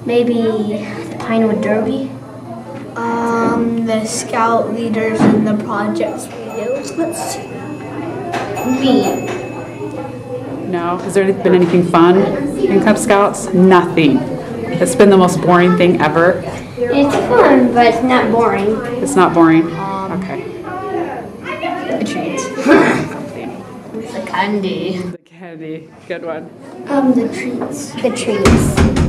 Maybe the Pinewood Derby. The scout leaders and the projects we do. Let's see. Me. No? Has there been anything fun in Cub Scouts? Nothing. It's been the most boring thing ever. It's fun, but it's not boring. It's not boring? Okay. The treats. The candy. The candy. Good one. The treats. The treats.